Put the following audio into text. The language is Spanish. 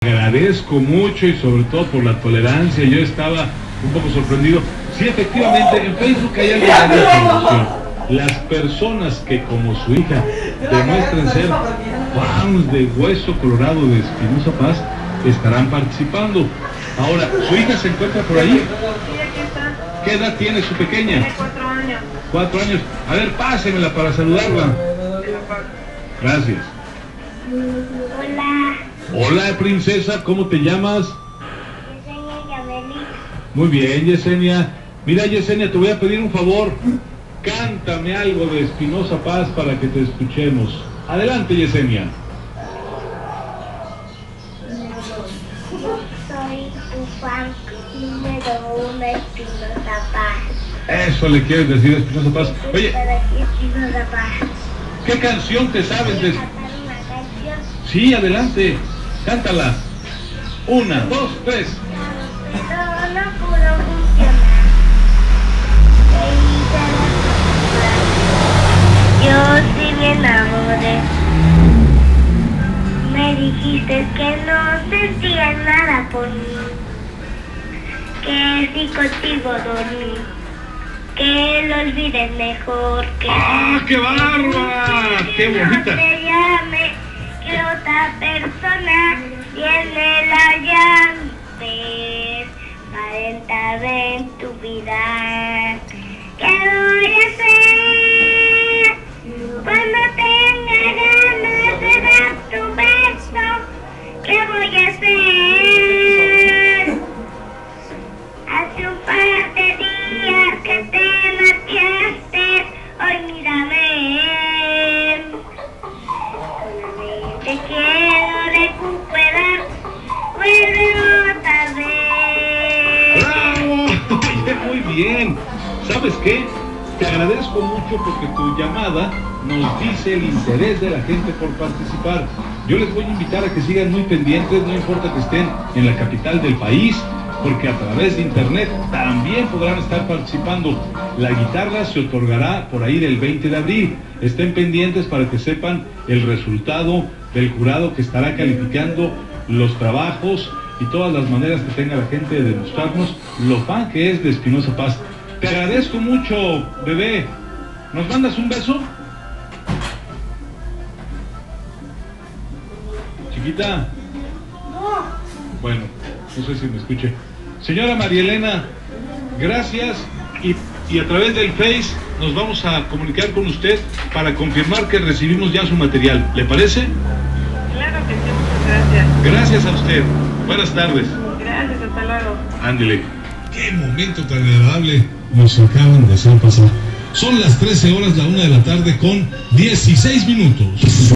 Agradezco mucho y sobre todo por la tolerancia. Yo estaba un poco sorprendido. Sí, efectivamente, en Facebook hay algo de información. Las personas que, como su hija, demuestren ser fans de Hueso Colorado de Espinoza Paz, estarán participando. Ahora, ¿su hija se encuentra por ahí? Sí, aquí está. ¿Qué edad tiene su pequeña? Tiene 4 años. 4 años. A ver, pásemela para saludarla. Gracias. Hola, Hola, princesa, ¿cómo te llamas? Yesenia Yameli. Muy bien, Yesenia. Mira, Yesenia, te voy a pedir un favor. Cántame algo de Espinoza Paz para que te escuchemos. Adelante, Yesenia. Soy tu fan número 1, Espinoza Paz. Eso le quieres decir a Espinoza Paz. Oye, Para ti, Espinoza Paz. ¿qué canción te sabes de...? ¿Quieres cantar una canción? Sí, adelante. Cántala. 1, 2, 3. Pero no pudo funcionar. E hice la película. Yo sí me enamoré. Me dijiste que no sentías nada por mí. Que si contigo dormí. Que lo olvides mejor. Que ¡Ah, qué bárbara! ¡Qué bonita! no te llame, que otra persona tiene la llave para entrar en tu vida. ¿Qué voy a hacer cuando tenga ganas de dar tu beso? ¿Qué voy a hacer? Hace un par de días que te marchaste, hoy mírame. Te quiero recuperar, vuelve otra vez. ¡Bravo! Oye, muy bien. ¿Sabes qué? Te agradezco mucho porque tu llamada nos dice el interés de la gente por participar. Yo les voy a invitar a que sigan muy pendientes, no importa que estén en la capital del país, porque a través de internet también podrán estar participando. La guitarra se otorgará por ahí del 20 de abril. Estén pendientes para que sepan el resultado del jurado que estará calificando los trabajos y todas las maneras que tenga la gente de demostrarnos lo fan que es de Espinoza Paz. Te agradezco mucho, bebé. ¿Nos mandas un beso? Chiquita. Bueno, no sé si me escuche. Señora María Elena, gracias y a través del Face nos vamos a comunicar con usted para confirmar que recibimos ya su material. ¿Le parece? Claro que sí, muchas gracias. Gracias a usted. Buenas tardes. Gracias, hasta luego. Ándele. Qué momento tan agradable nos acaban de hacer pasar. Son las 13 horas, la 1 de la tarde con 16 minutos.